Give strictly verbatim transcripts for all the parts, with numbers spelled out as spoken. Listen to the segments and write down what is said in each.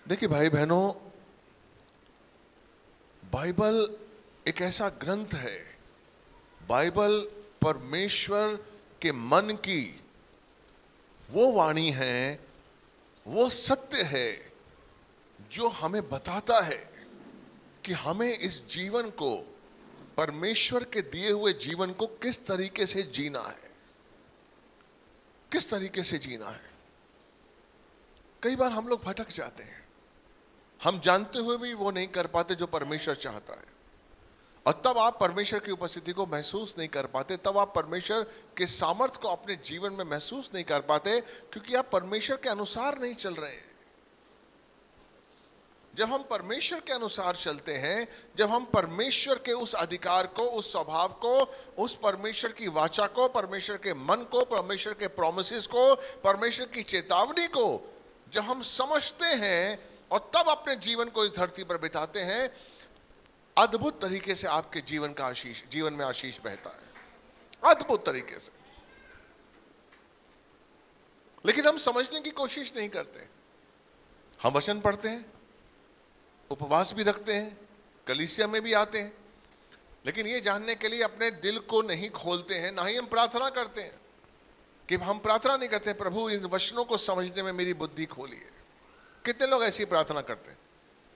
देखिए भाई बहनों, बाइबल एक ऐसा ग्रंथ है, बाइबल परमेश्वर के मन की वो वाणी है, वो सत्य है जो हमें बताता है कि हमें इस जीवन को, परमेश्वर के दिए हुए जीवन को किस तरीके से जीना है, किस तरीके से जीना है। कई बार हम लोग भटक जाते हैं, हम जानते हुए भी वो नहीं कर पाते जो परमेश्वर चाहता है, और तब आप परमेश्वर की उपस्थिति को महसूस नहीं कर पाते, तब आप परमेश्वर के सामर्थ्य को अपने जीवन में महसूस नहीं कर पाते, क्योंकि आप परमेश्वर के अनुसार नहीं चल रहे हैं। जब हम परमेश्वर के अनुसार चलते हैं, जब हम परमेश्वर के उस अधिकार को, उस स्वभाव को, उस परमेश्वर की वाचा को, परमेश्वर के मन को, परमेश्वर के प्रोमिसेस को, परमेश्वर की चेतावनी को जब हम समझते हैं और तब अपने जीवन को इस धरती पर बिताते हैं, अद्भुत तरीके से आपके जीवन का आशीष, जीवन में आशीष बहता है, अद्भुत तरीके से। लेकिन हम समझने की कोशिश नहीं करते। हम वचन पढ़ते हैं, उपवास भी रखते हैं, कलीसिया में भी आते हैं, लेकिन ये जानने के लिए अपने दिल को नहीं खोलते हैं, ना ही हम प्रार्थना करते हैं। कि हम प्रार्थना नहीं करते, प्रभु इन वचनों को समझने में मेरी बुद्धि खोलिए। कितने लोग ऐसी प्रार्थना करते हैं?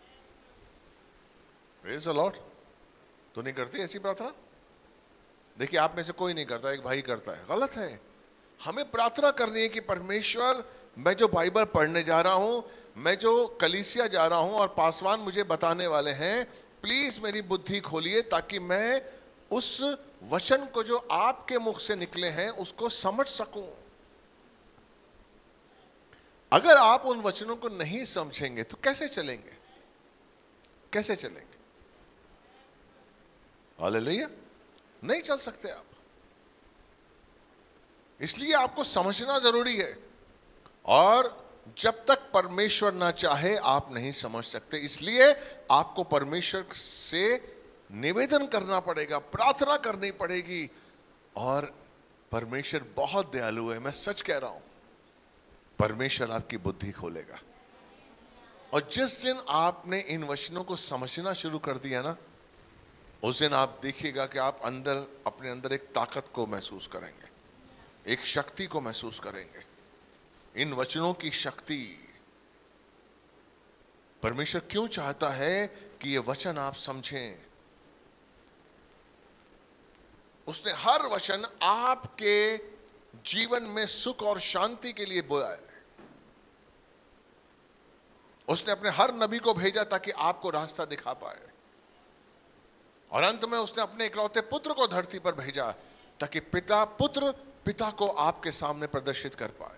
Praise the Lord. तो नहीं करते ऐसी प्रार्थना? देखिए, आप में से कोई नहीं करता, एक भाई करता है। गलत है। हमें प्रार्थना करनी है कि परमेश्वर, मैं जो बाइबल पढ़ने जा रहा हूं, मैं जो कलीसिया जा रहा हूं और पासवान मुझे बताने वाले हैं, प्लीज मेरी बुद्धि खोलिए ताकि मैं उस वचन को जो आपके मुख से निकले हैं उसको समझ सकूं। अगर आप उन वचनों को नहीं समझेंगे तो कैसे चलेंगे? कैसे चलेंगे? हालेलुया। नहीं चल सकते आप। इसलिए आपको समझना जरूरी है, और जब तक परमेश्वर ना चाहे आप नहीं समझ सकते। इसलिए आपको परमेश्वर से निवेदन करना पड़ेगा, प्रार्थना करनी पड़ेगी। और परमेश्वर बहुत दयालु है, मैं सच कह रहा हूं। परमेश्वर आपकी बुद्धि खोलेगा, और जिस दिन आपने इन वचनों को समझना शुरू कर दिया ना, उस दिन आप देखिएगा कि आप अंदर, अपने अंदर एक ताकत को महसूस करेंगे, एक शक्ति को महसूस करेंगे। इन वचनों की शक्ति। परमेश्वर क्यों चाहता है कि ये वचन आप समझें? उसने हर वचन आपके जीवन में सुख और शांति के लिए बोला है। उसने अपने हर नबी को भेजा ताकि आपको रास्ता दिखा पाए, और अंत में उसने अपने इकलौते पुत्र को धरती पर भेजा ताकि पिता पुत्र पिता को आपके सामने प्रदर्शित कर पाए।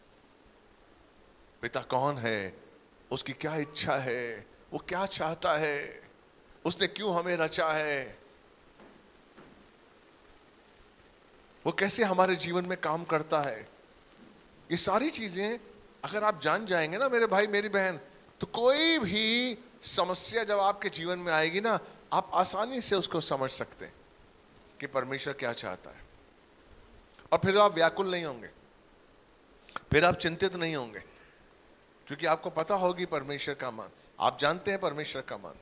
पिता कौन है, उसकी क्या इच्छा है, वो क्या चाहता है, उसने क्यों हमें रचा है, वो कैसे हमारे जीवन में काम करता है। ये सारी चीजें अगर आप जान जाएंगे ना मेरे भाई मेरी बहन, तो कोई भी समस्या जब आपके जीवन में आएगी ना, आप आसानी से उसको समझ सकते हैं कि परमेश्वर क्या चाहता है। और फिर आप व्याकुल नहीं होंगे, फिर आप चिंतित नहीं होंगे, क्योंकि आपको पता होगी परमेश्वर का मन। आप जानते हैं परमेश्वर का मन।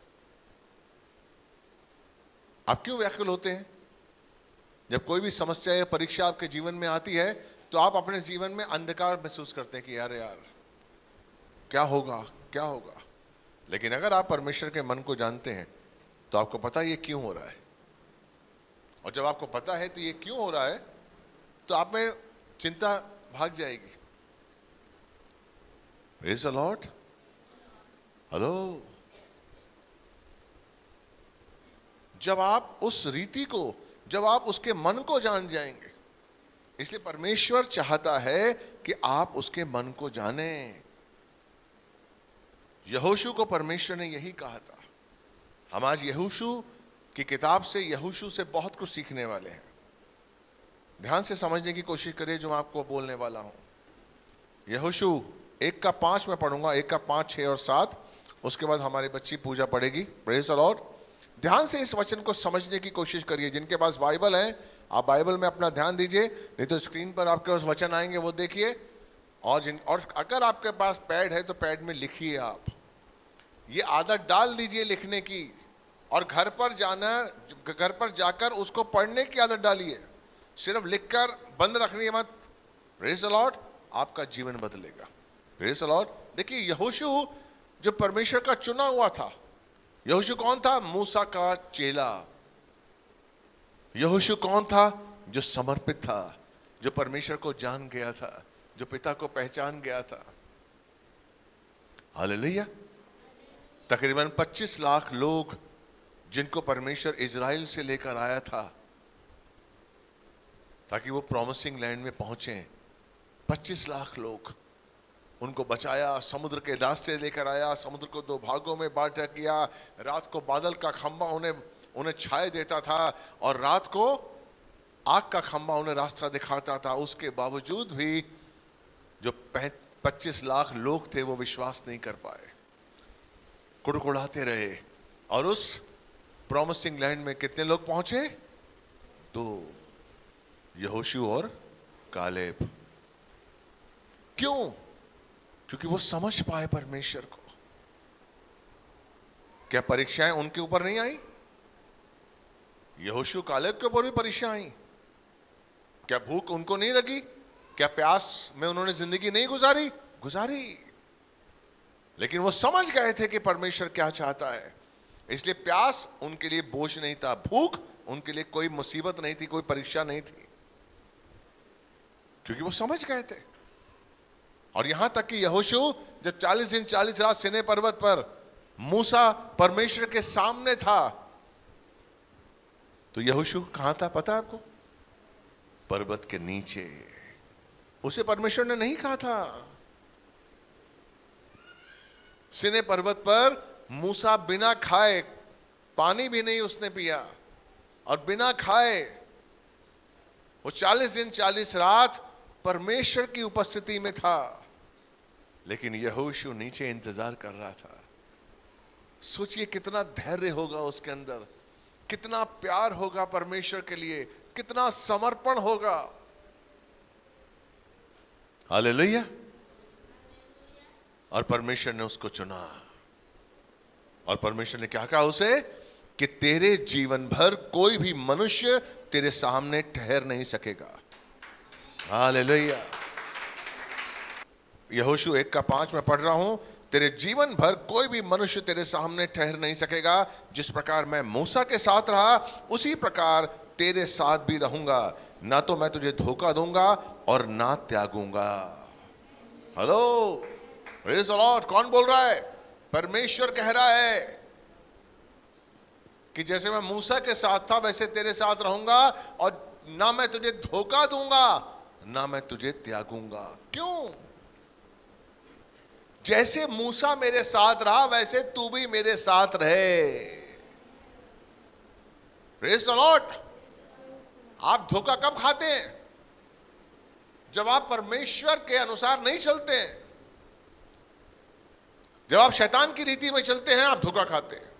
आप क्यों व्याकुल होते हैं? जब कोई भी समस्या या परीक्षा आपके जीवन में आती है तो आप अपने जीवन में अंधकार महसूस करते हैं कि यार यार क्या होगा क्या होगा। लेकिन अगर आप परमेश्वर के मन को जानते हैं तो आपको पता है ये क्यों हो रहा है, और जब आपको पता है तो ये क्यों हो रहा है तो आप में चिंता भाग जाएगी। Praise the Lord. हेलो। जब आप उस रीति को, जब आप उसके मन को जान जाएंगे, इसलिए परमेश्वर चाहता है कि आप उसके मन को जानें। यहोशू को परमेश्वर ने यही कहा था। हम आज यहोशू की किताब से, यहोशू से बहुत कुछ सीखने वाले हैं। ध्यान से समझने की कोशिश करिए जो मैं आपको बोलने वाला हूं। यहोशू एक का पांच में पढ़ूंगा, एक का पांच, छह और सात। उसके बाद हमारी बच्ची पूजा पढ़ेगी। Praise the Lord. ध्यान से इस वचन को समझने की कोशिश करिए। जिनके पास बाइबल है, आप बाइबल में अपना ध्यान दीजिए, नहीं तो स्क्रीन पर आपके पास वचन आएंगे, वो देखिए और जिन और अगर आपके पास पैड है तो पैड में लिखिए, आप ये आदत डाल दीजिए लिखने की, और घर पर जाना, घर पर जाकर उसको पढ़ने की आदत डालिए। सिर्फ लिखकर बंद रखनी है मत। प्रेज़ द लॉर्ड, आपका जीवन बदलेगा। Praise the Lord. देखिए यहोशू जो परमेश्वर का चुना हुआ था, यहोशू कौन था? मूसा का चेला। यहोशू कौन था? जो समर्पित था, जो परमेश्वर को जान गया था, जो पिता को पहचान गया था। हालेलुया। तकरीबन पच्चीस लाख लोग जिनको परमेश्वर इजराइल से लेकर आया था ताकि वो प्रॉमिसिंग लैंड में पहुंचे, पच्चीस लाख लोग, उनको बचाया, समुद्र के रास्ते लेकर आया, समुद्र को दो भागों में बांटा किया, रात को बादल का खंभा उन्हें उन्हें छाए देता था और रात को आग का खंभा उन्हें रास्ता दिखाता था। उसके बावजूद भी जो पच्चीस लाख लोग थे वो विश्वास नहीं कर पाए, कुड़कुड़ाते रहे। और उस प्रॉमिसिंग लैंड में कितने लोग पहुंचे? दो, यहोशू और कालेब। क्यों? क्योंकि वो समझ पाए परमेश्वर को। क्या परीक्षाएं उनके ऊपर नहीं आई? यहोशू कालेब के ऊपर भी परीक्षा आई। क्या भूख उनको नहीं लगी? क्या प्यास में उन्होंने जिंदगी नहीं गुजारी? गुजारी। लेकिन वो समझ गए थे कि परमेश्वर क्या चाहता है, इसलिए प्यास उनके लिए बोझ नहीं था, भूख उनके लिए कोई मुसीबत नहीं थी, कोई परीक्षा नहीं थी, क्योंकि वो समझ गए थे। और यहां तक कि यहोशू जब चालीस दिन चालीस रात सीनै पर्वत पर मूसा परमेश्वर के सामने था, तो यहोशू कहां था पता है आपको? पर्वत के नीचे। उसे परमेश्वर ने नहीं कहा था। सीनै पर्वत पर मूसा बिना खाए, पानी भी नहीं उसने पिया, और बिना खाए वो चालीस दिन चालीस रात परमेश्वर की उपस्थिति में था। लेकिन यहोशू नीचे इंतजार कर रहा था। सोचिए कितना धैर्य होगा उसके अंदर, कितना प्यार होगा परमेश्वर के लिए, कितना समर्पण होगा। हालेलुया। और परमेश्वर ने उसको चुना, और परमेश्वर ने क्या कहा उसे? कि तेरे जीवन भर कोई भी मनुष्य तेरे सामने ठहर नहीं सकेगा। हालेलुया। यहोशू एक का पांच में पढ़ रहा हूं, तेरे जीवन भर कोई भी मनुष्य तेरे सामने ठहर नहीं सकेगा। जिस प्रकार मैं मूसा के साथ रहा उसी प्रकार तेरे साथ भी रहूंगा, ना तो मैं तुझे धोखा दूंगा और ना त्यागूंगा। Hello, praise the Lord. कौन बोल रहा है? परमेश्वर कह रहा है कि जैसे मैं मूसा के साथ था वैसे तेरे साथ रहूंगा, और ना मैं तुझे धोखा दूंगा ना मैं तुझे त्यागूंगा। क्यों? जैसे मूसा मेरे साथ रहा वैसे तू भी मेरे साथ रहे। Praise the Lord. आप धोखा कब खाते हैं? जब आप परमेश्वर के अनुसार नहीं चलते हैं, जब आप शैतान की रीति में चलते हैं, आप धोखा खाते हैं।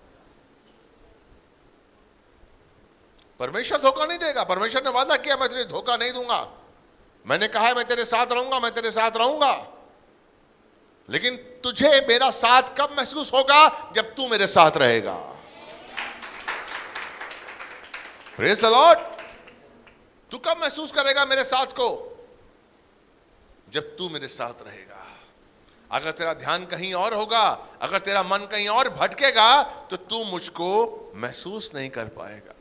परमेश्वर धोखा नहीं देगा। परमेश्वर ने वादा किया मैं तुझे धोखा नहीं दूंगा, मैंने कहा है मैं तेरे साथ रहूंगा, मैं तेरे साथ रहूंगा। लेकिन तुझे मेरा साथ कब महसूस होगा? जब तू मेरे साथ रहेगा। Praise the Lord. तू कब महसूस करेगा मेरे साथ को? जब तू मेरे साथ रहेगा। अगर तेरा ध्यान कहीं और होगा, अगर तेरा मन कहीं और भटकेगा, तो तू मुझको महसूस नहीं कर पाएगा।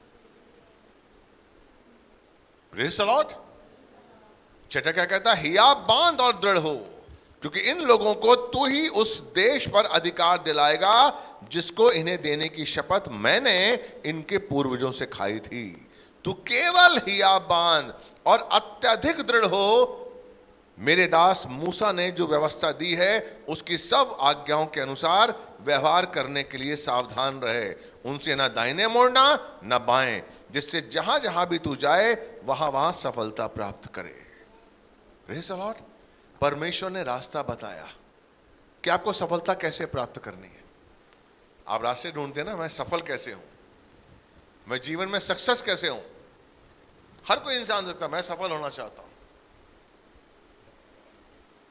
Praise the Lord. छठा क्या कहता है? हिया बांध और दृढ़ हो, क्योंकि इन लोगों को तू ही उस देश पर अधिकार दिलाएगा जिसको इन्हें देने की शपथ मैंने इनके पूर्वजों से खाई थी। तू केवल हिया बांध और अत्यधिक दृढ़ हो। मेरे दास मूसा ने जो व्यवस्था दी है उसकी सब आज्ञाओं के अनुसार व्यवहार करने के लिए सावधान रहे। उनसे ना दाहिने मुड़ना ना बाएं, जिससे जहां जहां भी तू जाए वहां वहां सफलता प्राप्त करे। Praise the Lord. परमेश्वर ने रास्ता बताया कि आपको सफलता कैसे प्राप्त करनी है। आप रास्ते ढूंढते हैं ना, मैं सफल कैसे हूं, मैं जीवन में सक्सेस कैसे हूं। हर कोई इंसान सोचता है मैं सफल होना चाहता हूं।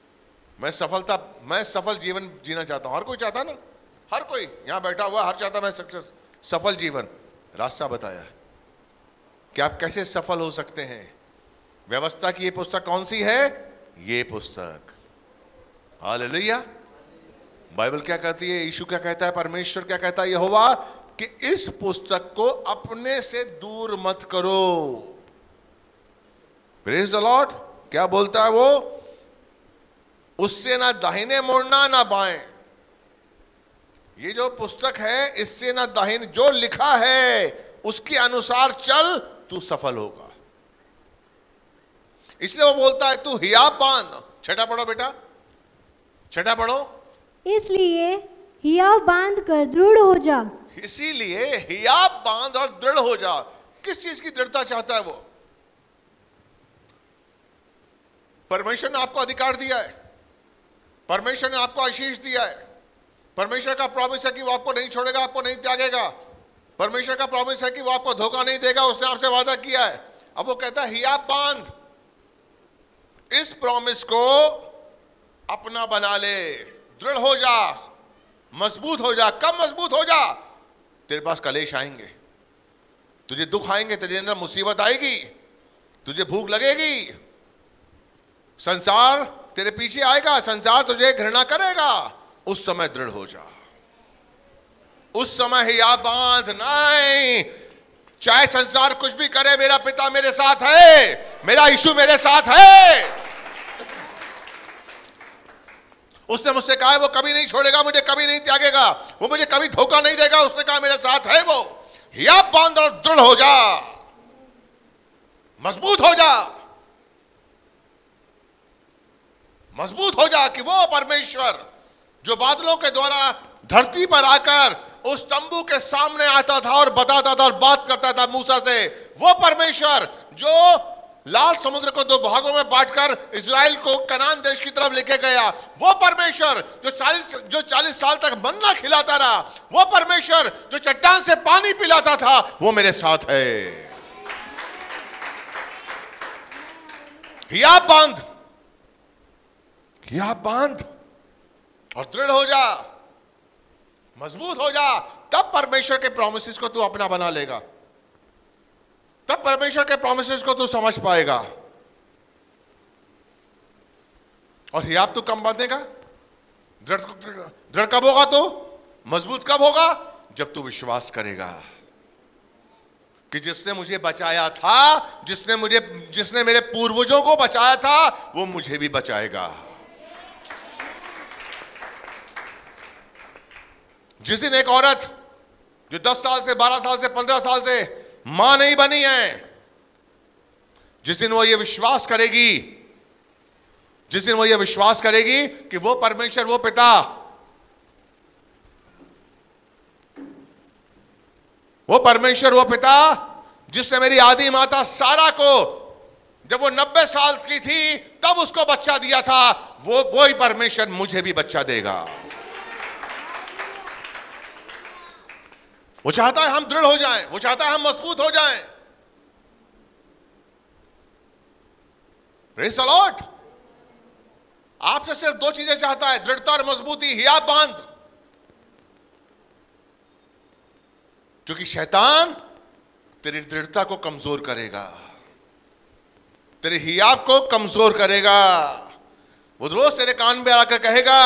मैं सफलता मैं सफल जीवन जीना चाहता हूं। हर कोई चाहता ना, हर कोई यहां बैठा हुआ हर चाहता मैं सक्सेस सफल जीवन। रास्ता बताया है कि आप कैसे सफल हो सकते हैं। व्यवस्था की ये पुस्तक कौन सी है? ये पुस्तक। हालेलुया। बाइबल क्या कहती है? यीशु क्या कहता है? परमेश्वर क्या कहता है? यहोवा कि इस पुस्तक को अपने से दूर मत करो। Praise the Lord. क्या बोलता है वो? उससे ना दाहिने मुड़ना ना बाएं। ये जो पुस्तक है इससे ना दाहिने, जो लिखा है उसके अनुसार चल, तू सफल होगा। इसलिए वो बोलता है तू हियाब बांध। छठा पढ़ो बेटा, छठा पढ़ो। इसलिए हियाव बांध कर दृढ़ हो जा। इसीलिए हियाब बांध और दृढ़ हो जा। किस चीज की दृढ़ता चाहता है वो? परमेश्वर ने आपको अधिकार दिया है, परमेश्वर ने आपको आशीष दिया है, परमेश्वर का प्रॉमिस है कि वो आपको नहीं छोड़ेगा, आपको नहीं त्यागेगा। परमेश्वर का प्रॉमिस है कि वो आपको धोखा नहीं देगा, उसने आपसे वादा किया है। अब वो कहता है हियाब बांध, इस प्रॉमिस को अपना बना ले, दृढ़ हो जा, मजबूत हो जा। कब मजबूत हो जा? तेरे पास कलेश आएंगे, तुझे दुख आएंगे, तेरे अंदर मुसीबत आएगी, तुझे भूख लगेगी, संसार तेरे पीछे आएगा, संसार तुझे घृणा करेगा। उस समय दृढ़ हो जा, उस समय हियाब बांध। नहीं, चाहे संसार कुछ भी करे, मेरा पिता मेरे साथ है, मेरा यीशु मेरे साथ है। उसने मुझसे कहा है वो कभी नहीं छोड़ेगा, मुझे कभी नहीं त्यागेगा, वो मुझे कभी धोखा नहीं देगा। उसने कहा मेरे साथ है वो। हियाब बांध और दृढ़ हो जा, मजबूत हो जा, मजबूत हो जा कि वो परमेश्वर जो बादलों के द्वारा धरती पर आकर उस तंबू के सामने आता था और बताता था और बात करता था मूसा से, वो परमेश्वर जो लाल समुद्र को दो भागों में बांटकर इजराइल को कनान देश की तरफ लेके गया, वो परमेश्वर जो चालीस जो चालीस साल तक मन्ना खिलाता रहा, वो परमेश्वर जो चट्टान से पानी पिलाता था, वो मेरे साथ है। हियाब बांध, हियाब बांध और दृढ़ हो जा, मजबूत हो जा। तब परमेश्वर के प्रॉमिसेस को तू अपना बना लेगा, तब परमेश्वर के प्रॉमिसेस को तू समझ पाएगा। और हियाब तू कब बांधेगा? दृढ़ दृढ़ कब होगा? तो मजबूत कब होगा? जब तू विश्वास करेगा कि जिसने मुझे बचाया था, जिसने मुझे जिसने मेरे पूर्वजों को बचाया था, वो मुझे भी बचाएगा। जिस दिन एक औरत जो दस साल से, बारह साल से, पंद्रह साल से मां नहीं बनी है, जिस दिन वो ये विश्वास करेगी, जिस दिन वो ये विश्वास करेगी कि वो परमेश्वर, वो पिता, वो परमेश्वर, वो पिता जिसने मेरी आदि माता सारा को जब वो नब्बे साल की थी तब उसको बच्चा दिया था, वो वही परमेश्वर मुझे भी बच्चा देगा। वो चाहता है हम दृढ़ हो जाएं, वो चाहता है हम मजबूत हो जाएं। Praise the Lord. आपसे सिर्फ दो चीजें चाहता है, दृढ़ता और मजबूती। हियाब बांध, क्योंकि शैतान तेरी दृढ़ता को कमजोर करेगा, तेरे हियाब को कमजोर करेगा। वो रोज तेरे कान में आकर कहेगा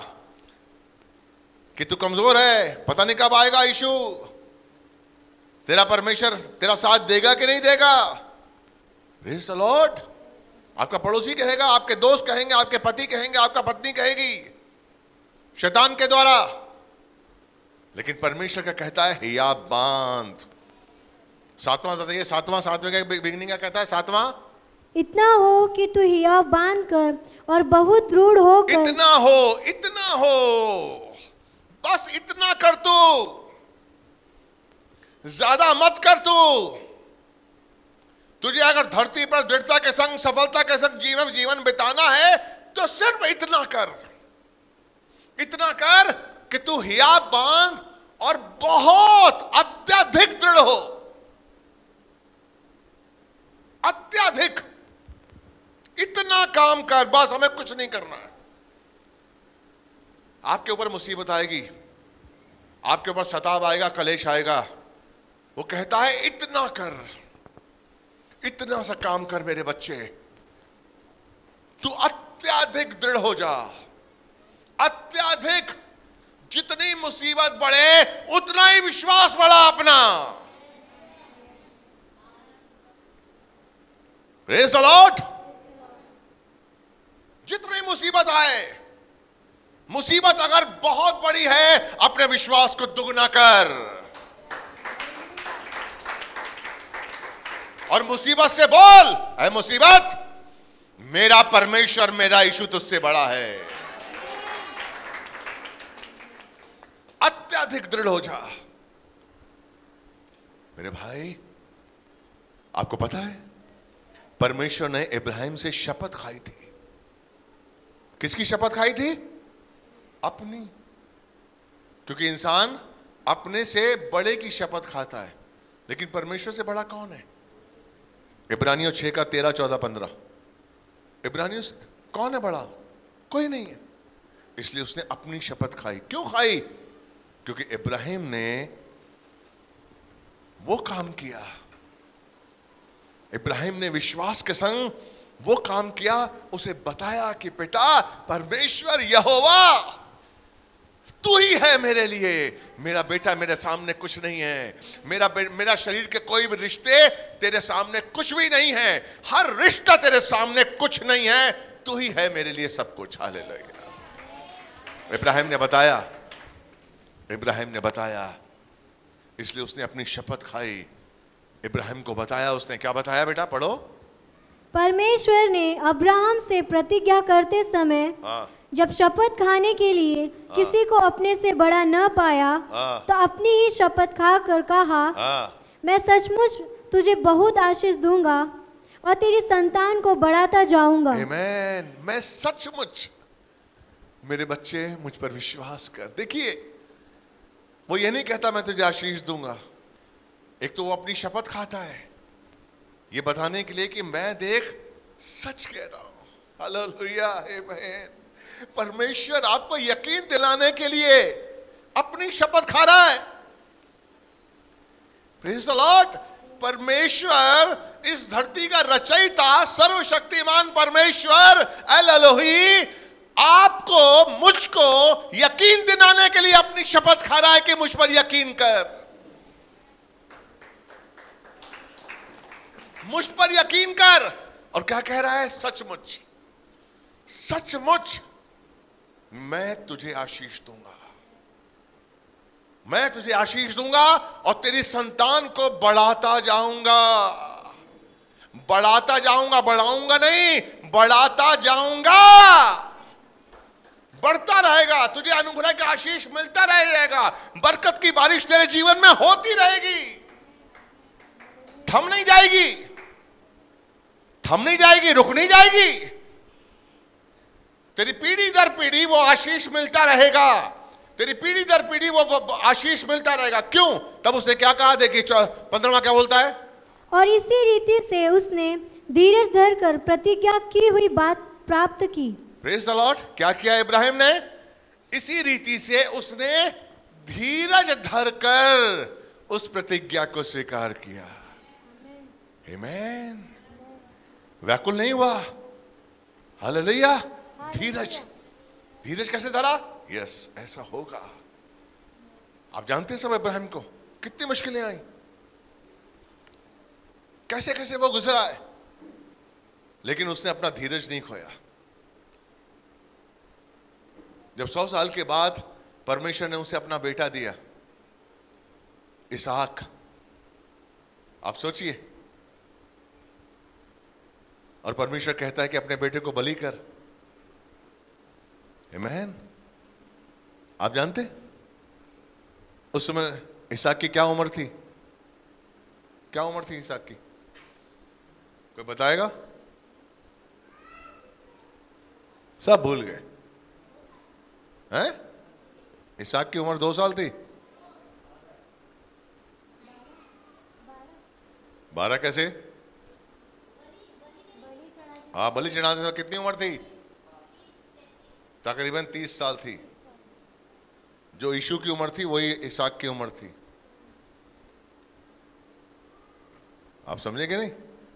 कि तू कमजोर है, पता नहीं कब आएगा यीशु, तेरा परमेश्वर तेरा साथ देगा कि नहीं देगा। Praise the Lord. आपका पड़ोसी कहेगा, आपके दोस्त कहेंगे, आपके पति कहेंगे, आपका पत्नी कहेगी, शैतान के द्वारा। लेकिन परमेश्वर क्या कहता है? हियाब बांध। सातवां बताइए, सातवां सातवें का बिगनिंग क्या कहता है? सातवां, इतना हो कि तू हियाव बांध कर और बहुत दृढ़ होकर। इतना हो, इतना हो, बस इतना कर तू, ज्यादा मत कर तू। तुझे अगर धरती पर दृढ़ता के संग, सफलता के संग जीवन जीवन बिताना है तो सिर्फ इतना कर, इतना कर कि तू हियाब बांध और बहुत अत्यधिक दृढ़ हो, अत्यधिक। इतना काम कर, बस हमें कुछ नहीं करना है। आपके ऊपर मुसीबत आएगी, आपके ऊपर सताव आएगा, कलेश आएगा, वो कहता है इतना कर, इतना सा काम कर मेरे बच्चे, तू अत्याधिक दृढ़ हो जा, अत्याधिक, जितनी मुसीबत बढ़े उतना ही विश्वास बढ़ा अपना। Praise the Lord. जितनी मुसीबत आए, मुसीबत अगर बहुत बड़ी है, अपने विश्वास को दुगना कर, और मुसीबत से बोल, ऐ मुसीबत, मेरा परमेश्वर, मेरा यीशु तुझसे बड़ा है। अत्याधिक दृढ़ हो जा। मेरे भाई, आपको पता है परमेश्वर ने इब्राहिम से शपथ खाई थी। किसकी शपथ खाई थी? अपनी। क्योंकि इंसान अपने से बड़े की शपथ खाता है, लेकिन परमेश्वर से बड़ा कौन है? इब्रानियों छह का तेरह चौदह पंद्रह। इब्रानियों से कौन है बड़ा? कोई नहीं है। इसलिए उसने अपनी शपथ खाई। क्यों खाई? क्योंकि इब्राहिम ने वो काम किया, इब्राहिम ने विश्वास के संग वो काम किया, उसे बताया कि बेटा, परमेश्वर यहोवा तू ही है मेरे लिए। मेरा बेटा, मेरे सामने कुछ नहीं है। मेरा मेरा शरीर के कोई भी रिश्ते तेरे सामने कुछ भी नहीं है। हर रिश्ता तेरे सामने कुछ नहीं है। तू ही है मेरे लिए सब कुछ। हालेलुया। इब्राहिम ने बताया, इब्राहिम ने बताया, इसलिए उसने अपनी शपथ खाई। इब्राहिम को बताया। उसने क्या बताया? बेटा पढ़ो। परमेश्वर ने अब्राहम से प्रतिज्ञा करते समय हाँ, जब शपथ खाने के लिए हाँ, किसी को अपने से बड़ा न पाया, हाँ, तो अपनी ही शपथ खा कर कहा, हाँ, मैं सचमुच तुझे बहुत आशीष दूंगा और तेरी संतान को बढ़ाता जाऊंगा। आमीन। मैं सचमुच, मेरे बच्चे मुझ पर विश्वास कर। देखिए, वो ये नहीं कहता मैं तुझे आशीष दूंगा। एक तो वो अपनी शपथ खाता है, ये बताने के लिए कि मैं देख सच कह रहा हूं। हालेलुया, आमीन। परमेश्वर आपको यकीन दिलाने के लिए अपनी शपथ खा रहा है। Praise the Lord. परमेश्वर इस धरती का रचयिता, सर्वशक्तिमान परमेश्वर एल एलोही आपको, मुझको यकीन दिलाने के लिए अपनी शपथ खा रहा है कि मुझ पर यकीन कर, मुझ पर यकीन कर। और क्या कह रहा है? सचमुच, सचमुच मैं तुझे आशीष दूंगा, मैं तुझे आशीष दूंगा और तेरी संतान को बढ़ाता जाऊंगा, बढ़ाता जाऊंगा, बढ़ाऊंगा नहीं, बढ़ाता जाऊंगा। बढ़ता रहेगा, तुझे अनुग्रह का आशीष मिलता रहेगा, बरकत की बारिश तेरे जीवन में होती रहेगी, थम नहीं जाएगी, थम नहीं जाएगी, रुक नहीं जाएगी। तेरी पीढ़ी दर पीढ़ी वो आशीष मिलता रहेगा, तेरी पीढ़ी दर पीढ़ी वो आशीष मिलता रहेगा। क्यों? तब उसने क्या कहा? देखिए पंद्रहवां क्या बोलता है? और इसी रीति से उसने धीरज धरकर प्रतिज्ञा की हुई बात प्राप्त की। Praise the Lord. क्या किया इब्राहिम ने? इसी रीति से उसने धीरज धरकर उस प्रतिज्ञा को स्वीकार किया। आमीन। व्याकुल नहीं हुआ। हालेलुया। धीरज, धीरज कैसे धरा? यस, ऐसा होगा। आप जानते हैं सब इब्राहिम को कितनी मुश्किलें आई, कैसे कैसे वो गुजरा है, लेकिन उसने अपना धीरज नहीं खोया। जब सौ साल के बाद परमेश्वर ने उसे अपना बेटा दिया, इसहाक, आप सोचिए, और परमेश्वर कहता है कि अपने बेटे को बलि कर। आमीन। आप जानते उस समय इसहाक की क्या उम्र थी? क्या उम्र थी इसहाक की? कोई बताएगा? सब भूल गए हैं? इसहाक की उम्र दो साल थी। बारह कैसे? हाँ, बलि चढ़ाते समय कितनी उम्र थी? तकरीबन तीस साल थी। जो यीशु की उम्र थी वही इसहाक की उम्र थी। आप समझे कि नहीं?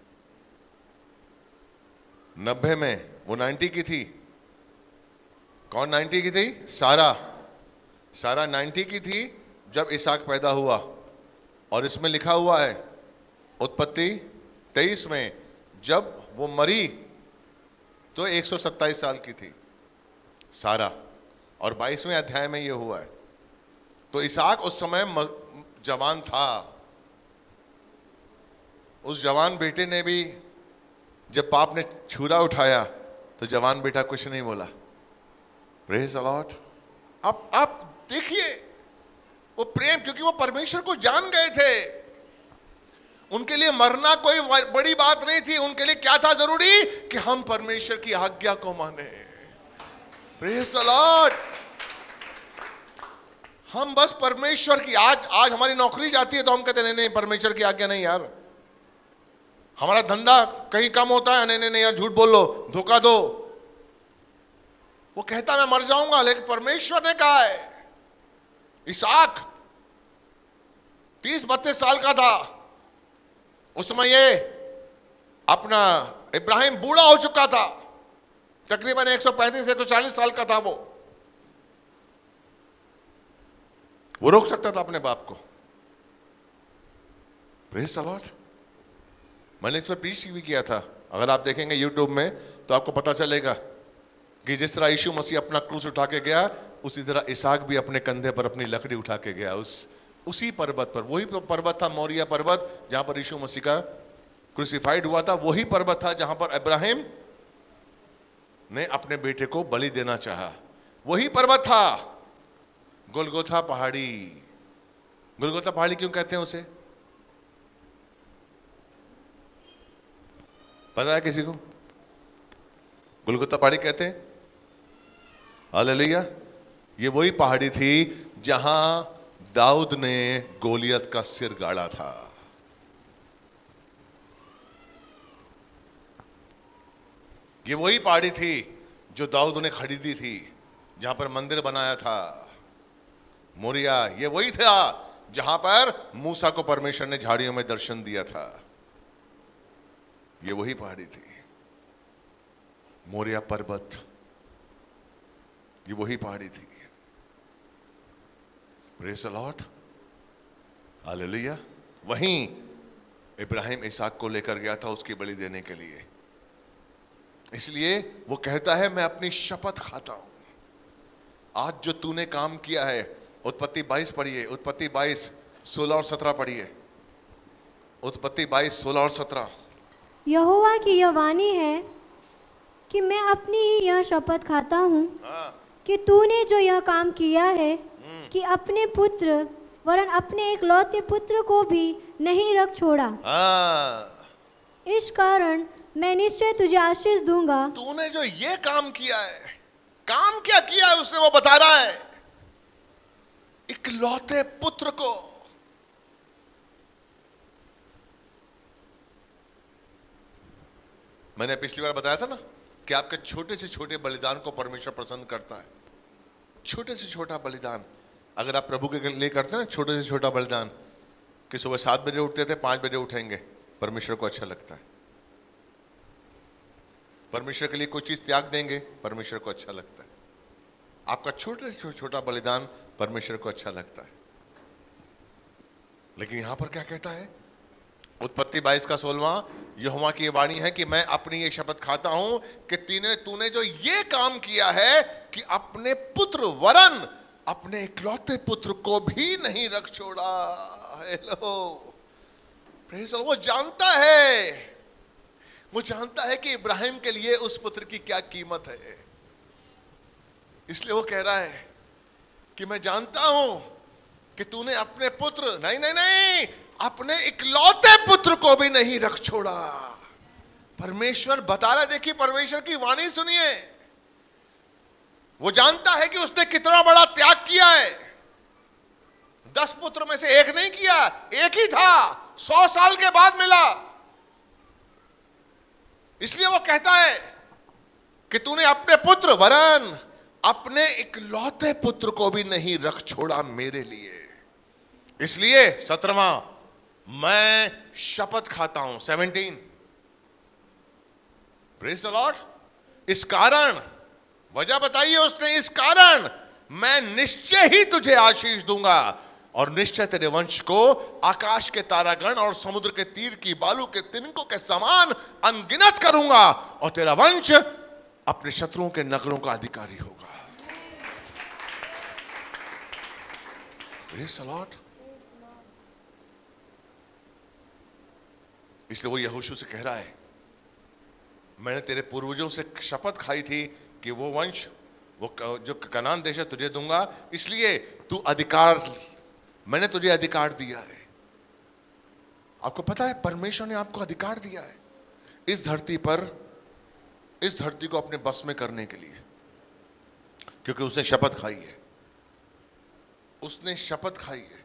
नब्बे में वो नाइन्टी की थी। कौन नाइन्टी की थी? सारा। सारा नाइन्टी की थी जब इसहाक पैदा हुआ। और इसमें लिखा हुआ है उत्पत्ति तेईस में, जब वो मरी तो एक सौ सत्ताईस साल की थी सारा। और बाईसवें अध्याय में ये हुआ है। तो इसहाक उस समय जवान था। उस जवान बेटे ने भी जब बाप ने छुरा उठाया तो जवान बेटा कुछ नहीं बोला। Praise the Lord. अब आप देखिए वो प्रेम, क्योंकि वो परमेश्वर को जान गए थे। उनके लिए मरना कोई बड़ी बात नहीं थी। उनके लिए क्या था जरूरी? कि हम परमेश्वर की आज्ञा को माने। Praise the Lord. हम बस परमेश्वर की, आज आज हमारी नौकरी जाती है तो हम कहते नहीं नहीं परमेश्वर की आज्ञा नहीं यार। हमारा धंधा कहीं कम होता है, नहीं नहीं नहीं यार झूठ बोल लो, धोखा दो। वो कहता मैं मर जाऊंगा, लेकिन परमेश्वर ने कहा है। इसहाक तीस बत्तीस साल का था उस समय। ये अपना इब्राहिम बूढ़ा हो चुका था, तकरीबन एक सौ पैंतीस एक सौ चालीस साल का था। वो वो रोक सकता था अपने बाप को। Praise the Lord. मैंने इस पर प्रीच भी किया था। अगर आप देखेंगे यूट्यूब में तो आपको पता चलेगा कि जिस तरह यीशु मसीह अपना क्रूस उठा के गया, उसी तरह इसहाक भी अपने कंधे पर अपनी लकड़ी उठा के गया उस उसी पर्वत पर। वही पर्वत था मोरिया पर्वत, जहां पर यीशु मसीह का क्रूसिफाइड हुआ था। वही पर्वत था जहां पर इब्राहिम ने अपने बेटे को बलि देना चाहा। वही पर्वत था गोलगोथा पहाड़ी। गोलगोथा पहाड़ी क्यों कहते हैं उसे? पता है किसी को? गोलगोथा पहाड़ी कहते हैं। हालेलुया। ये वही पहाड़ी थी जहां दाऊद ने गोलियत का सिर गाड़ा था। ये वही पहाड़ी थी जो दाऊद ने खरीदी थी, जहां पर मंदिर बनाया था मोरिया। ये वही था जहां पर मूसा को परमेश्वर ने झाड़ियों में दर्शन दिया था। ये वही पहाड़ी थी मोरिया पर्वत। ये वही पहाड़ी थी। Praise the Lord. हालेलुया। वहीं इब्राहिम इसहाक को लेकर गया था उसकी बलि देने के लिए। इसलिए वो कहता है मैं अपनी शपथ खाता हूं, आज जो तूने काम किया है। उत्पत्ति बाईस पढ़िए, उत्पत्ति बाईस सोलह और सत्रह पढ़िए। उत्पत्ति बाईस सोलह और सत्रह। यहोवा की यह वाणी है कि मैं अपनी ही यह शपथ खाता हूँ कि तूने जो यह काम किया है कि अपने पुत्र वरन अपने इकलौते पुत्र को भी नहीं रख छोड़ा, इस कारण मैं निश्चय तुझे आशीष दूंगा। तूने जो ये काम किया है, काम क्या किया है उसने वो बता रहा है। इकलौते पुत्र को। मैंने पिछली बार बताया था ना कि आपके छोटे से छोटे बलिदान को परमेश्वर पसंद करता है। छोटे से छोटा बलिदान अगर आप प्रभु के लिए करते हैं ना, छोटे से छोटा बलिदान, कि सुबह सात बजे उठते थे पांच बजे उठेंगे, परमेश्वर को अच्छा लगता है। परमेश्वर के लिए कोई चीज त्याग देंगे, परमेश्वर को अच्छा लगता है। आपका छोटे से छोटा बलिदान परमेश्वर को अच्छा लगता है। लेकिन यहां पर क्या कहता है? उत्पत्ति बाईस का सोलवा, यहोवा की वाणी है कि मैं अपनी ये शपथ खाता हूं कि तूने तूने जो ये काम किया है कि अपने पुत्र वरन अपने इकलौते पुत्र को भी नहीं रख छोड़ा। Hello praise the Lord. वो जानता है, वो जानता है कि इब्राहिम के लिए उस पुत्र की क्या कीमत है। इसलिए वो कह रहा है कि मैं जानता हूं कि तूने अपने पुत्र नहीं नहीं नहीं अपने इकलौते पुत्र को भी नहीं रख छोड़ा। परमेश्वर बता रहा है। देखिए परमेश्वर की वाणी सुनिए। वो जानता है कि उसने कितना बड़ा त्याग किया है। दस पुत्र में से एक नहीं किया, एक ही था, सौ साल के बाद मिला। इसलिए वो कहता है कि तूने अपने पुत्र वरन अपने इकलौते पुत्र को भी नहीं रख छोड़ा मेरे लिए। इसलिए सत्रहवां, मैं शपथ खाता हूं। Seventeen, praise the Lord. इस कारण, वजह बताइए उसने, इस कारण मैं निश्चय ही तुझे आशीष दूंगा और निश्चय तेरे वंश को आकाश के तारागण और समुद्र के तीर की बालू के तिनकों के समान अनगिनत करूंगा और तेरा वंश अपने शत्रुओं के नगरों का अधिकारी होगा। Praise the Lord. इसलिए वो यहोशू से कह रहा है, मैंने तेरे पूर्वजों से शपथ खाई थी कि वो वंश, वो जो कनान देश है तुझे दूंगा, इसलिए तू अधिकार, मैंने तुझे अधिकार दिया है। आपको पता है परमेश्वर ने आपको अधिकार दिया है इस धरती पर, इस धरती को अपने बस में करने के लिए, क्योंकि उसने शपथ खाई है, उसने शपथ खाई है,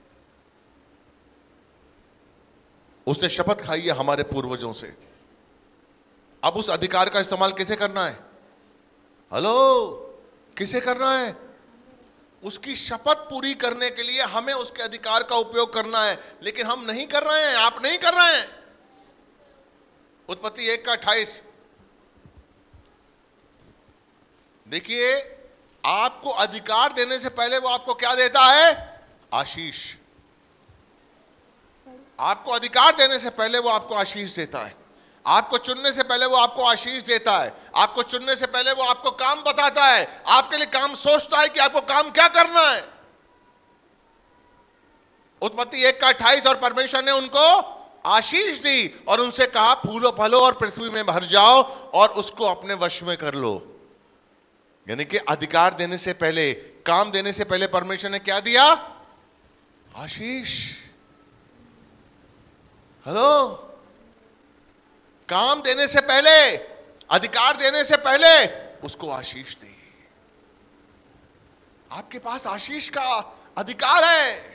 उसने शपथ खाई है हमारे पूर्वजों से। अब उस अधिकार का इस्तेमाल किसे करना है? हेलो, किसे करना है? उसकी शपथ पूरी करने के लिए हमें उसके अधिकार का उपयोग करना है, लेकिन हम नहीं कर रहे हैं, आप नहीं कर रहे हैं। उत्पत्ति एक का अट्ठाईस देखिए, आपको अधिकार देने से पहले वो आपको क्या देता है? आशीष। आपको अधिकार देने से पहले वो आपको आशीष देता है। आपको चुनने से पहले वो आपको आशीष देता है। आपको चुनने से पहले वो आपको काम बताता है, आपके लिए काम सोचता है कि आपको काम क्या करना है। उत्पत्ति एक का अट्ठाईस, और परमेश्वर ने उनको आशीष दी और उनसे कहा, फूलो फलो और पृथ्वी में भर जाओ और उसको अपने वश में कर लो। यानी कि अधिकार देने से पहले, काम देने से पहले परमेश्वर ने क्या दिया? आशीष। हेलो, काम देने से पहले, अधिकार देने से पहले उसको आशीष दी। आपके पास आशीष का अधिकार है।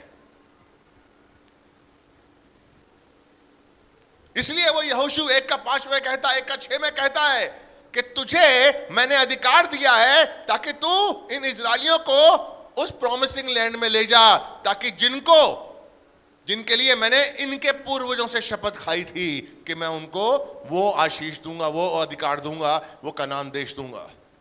इसलिए वो यहोशू एक का पांच में कहता है, एक का छह में कहता है कि तुझे मैंने अधिकार दिया है ताकि तू इन इजरायलियों को उस प्रॉमिसिंग लैंड में ले जा, ताकि जिनको, जिनके लिए मैंने इनके पूर्वजों से शपथ खाई थी कि मैं उनको वो आशीष दूंगा, वो अधिकार दूंगा, वो कनान देश दूंगा।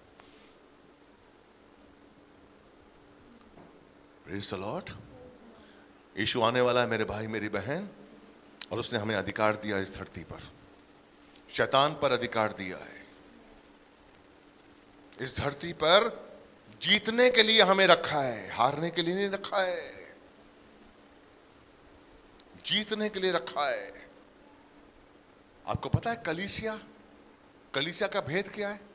Praise the Lord. यीशु आने वाला है मेरे भाई मेरी बहन, और उसने हमें अधिकार दिया इस धरती पर, शैतान पर अधिकार दिया है। इस धरती पर जीतने के लिए हमें रखा है, हारने के लिए नहीं रखा है, जीतने के लिए रखा है। आपको पता है कलीसिया, कलीसिया का भेद क्या है?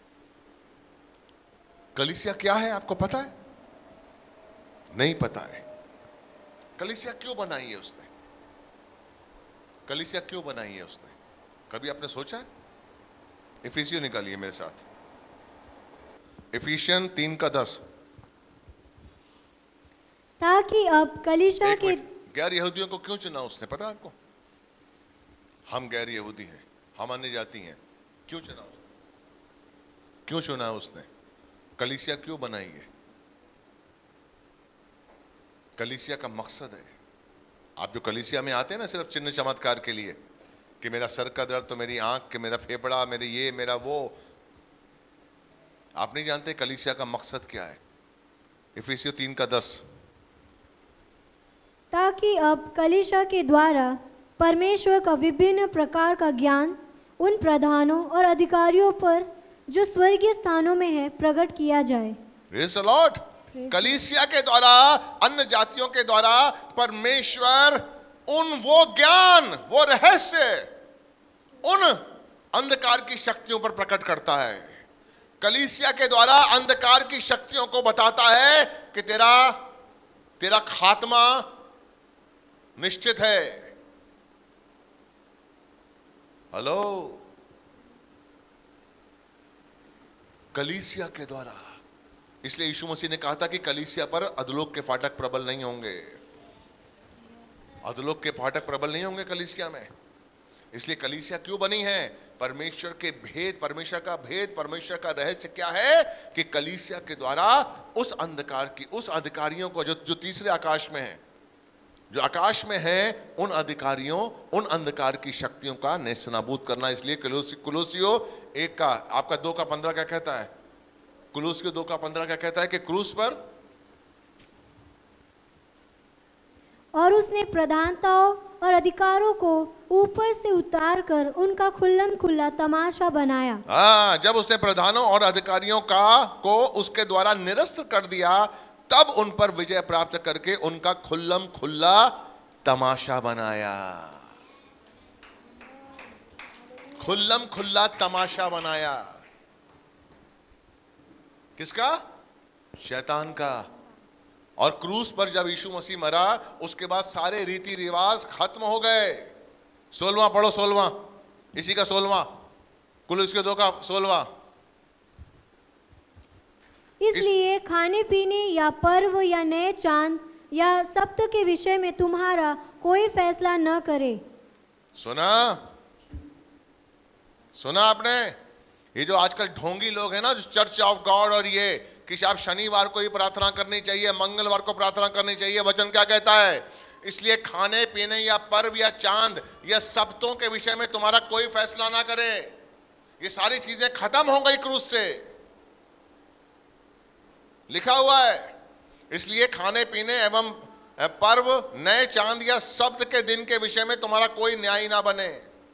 कलीसिया क्या है आपको पता है? नहीं पता है। कलीसिया क्यों बनाई है उसने? कलीसिया क्यों बनाई है उसने? कभी आपने सोचा है? इफिसियों निकालिए मेरे साथ, इफिशियन तीन का दस। ताकि अब कलीसिया के, गैर यहूदियों को क्यों चुना उसने पता है आपको? हम गैर यहूदी हैं, हम अन्य जाति हैं, क्यों चुना उसने? क्यों चुना उसने? कलीसिया क्यों बनाई है? कलीसिया का मकसद है, आप जो कलीसिया में आते हैं ना सिर्फ चिन्ह चमत्कार के लिए, कि मेरा सर का दर्द तो मेरी आंख, के मेरा फेफड़ा, मेरे ये मेरा वो, आप नहीं जानते कलीसिया का मकसद क्या है। इफिसियों तीन का दस। ताकि अब कलीसिया के द्वारा परमेश्वर का विभिन्न प्रकार का ज्ञान उन प्रधानों और अधिकारियों पर जो स्वर्गीय स्थानों में है प्रकट किया जाए। Praise the Lord. कलीसिया के द्वारा, अन्य जातियों के द्वारा परमेश्वर उन वो ज्ञान, वो रहस्य उन अंधकार की शक्तियों पर प्रकट करता है। कलीसिया के द्वारा अंधकार की शक्तियों को बताता है कि तेरा तेरा खात्मा निश्चित है। हेलो, कलीसिया के द्वारा। इसलिए यीशु मसीह ने कहा था कि कलीसिया पर अधोलोक के फाटक प्रबल नहीं होंगे, अधोलोक के फाटक प्रबल नहीं होंगे कलीसिया में। इसलिए कलीसिया क्यों बनी है? परमेश्वर के भेद, परमेश्वर का भेद, परमेश्वर का रहस्य क्या है कि कलीसिया के द्वारा उस अंधकार की, उस अधिकारियों को जो जो तीसरे आकाश में है, जो आकाश में है, उन अधिकारियों, उन अंधकार की शक्तियों का नेस्तनाबूद करना। इसलिए कुलूसी कुलूसियो एक का आपका दो का पंद्रह क्या कहता है? कुलूसियो दो का पंद्रह क्या कहता है कि क्रूस पर और उसने प्रधानताओं और अधिकारों को ऊपर से उतार कर उनका खुल्लम खुल्ला तमाशा बनाया। हाँ, जब उसने प्रधानों और अधिकारियों का को उसके द्वारा निरस्त कर दिया, तब उन पर विजय प्राप्त करके उनका खुल्लम खुल्ला तमाशा बनाया। खुल्लम खुल्ला तमाशा बनाया किसका? शैतान का। और क्रूस पर जब यीशु मसीह मरा, उसके बाद सारे रीति रिवाज खत्म हो गए। सोलवा पढ़ो, सोलवा, इसी का सोलवा, कुलूसियों दो का सोलवा। इसलिए इस... खाने पीने या पर्व या नए चांद या सप्त के विषय में तुम्हारा कोई फैसला न करे। सुना सुना आपने? ये जो आजकल ढोंगी लोग हैं ना, जो चर्च ऑफ गॉड, और ये कि आप शनिवार को ही प्रार्थना करनी चाहिए, मंगलवार को प्रार्थना करनी चाहिए। वचन क्या कहता है? इसलिए खाने पीने या पर्व या चांद या सप्तों के विषय में तुम्हारा कोई फैसला ना करे। ये सारी चीजें खत्म हो गई क्रूस से, लिखा हुआ है। इसलिए खाने पीने एवं पर्व, नए चांद या सप्त के दिन के विषय में तुम्हारा कोई न्याय ना बने।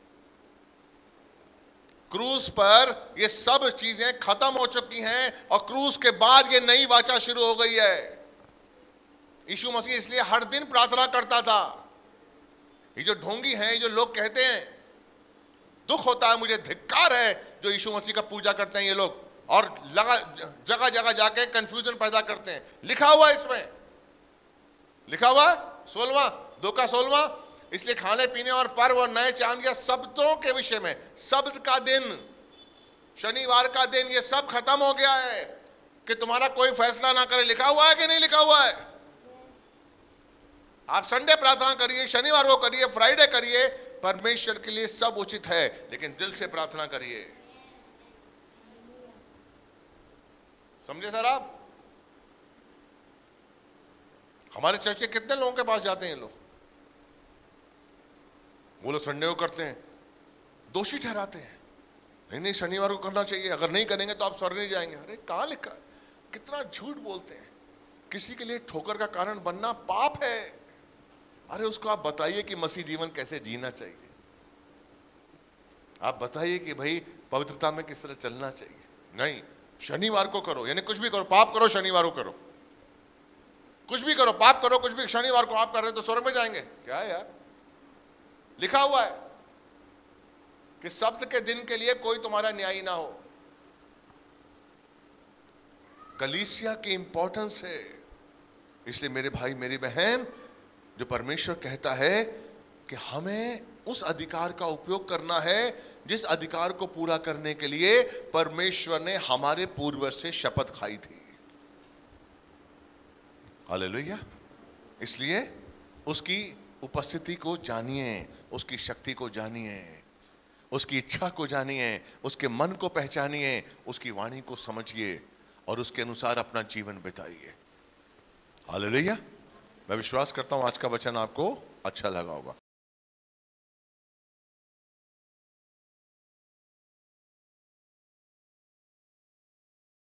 क्रूस पर ये सब चीजें खत्म हो चुकी हैं और क्रूस के बाद ये नई वाचा शुरू हो गई है। यीशु मसीह इसलिए हर दिन प्रार्थना करता था। ये जो ढोंगी हैं, ये जो लोग कहते हैं, दुख होता है मुझे, धिक्कार है जो यीशु मसीह का पूजा करते हैं ये लोग, और लगा जगह जगह जाके कंफ्यूजन पैदा करते हैं। लिखा हुआ है, इसमें लिखा हुआ है सोलवा दो का सोलवा। इसलिए खाने पीने और पर्व और नए चांद या सब्तों के विषय में, शब्द का दिन, शनिवार का दिन, ये सब खत्म हो गया है कि तुम्हारा कोई फैसला ना करे। लिखा हुआ है कि नहीं लिखा हुआ है? आप संडे प्रार्थना करिए, शनिवार को करिए, फ्राइडे करिए, परमेश्वर के लिए सब उचित है, लेकिन दिल से प्रार्थना करिए। समझे सर आप? हमारे चर्च के कितने लोगों के पास जाते हैं लोग, वो लोग संडे को करते हैं, दोषी ठहराते हैं, नहीं नहीं शनिवार को करना चाहिए, अगर नहीं करेंगे तो आप स्वर्ग नहीं जाएंगे। अरे कहाँ लिखा है? कितना झूठ बोलते हैं। किसी के लिए ठोकर का कारण बनना पाप है। अरे उसको आप बताइए कि मसीह जीवन कैसे जीना चाहिए। आप बताइए कि भाई पवित्रता में किस तरह चलना चाहिए। नहीं, शनिवार को करो, यानी कुछ भी करो, पाप करो, शनिवार को करो, कुछ भी करो, पाप करो, कुछ भी, शनिवार को आप कर रहे हैं तो स्वर्ग में जाएंगे क्या है यार? लिखा हुआ है कि सब्त के दिन के लिए कोई तुम्हारा न्यायी ना हो। कलीसिया की इंपॉर्टेंस है। इसलिए मेरे भाई मेरी बहन, जो परमेश्वर कहता है कि हमें उस अधिकार का उपयोग करना है जिस अधिकार को पूरा करने के लिए परमेश्वर ने हमारे पूर्वज से शपथ खाई थी। हालेलुया। इसलिए उसकी उपस्थिति को जानिए, उसकी शक्ति को जानिए, उसकी इच्छा को जानिए, उसके मन को पहचानिए, उसकी वाणी को समझिए और उसके अनुसार अपना जीवन बिताइए। हालेलुया। मैं विश्वास करता हूं आज का वचन आपको अच्छा लगा होगा।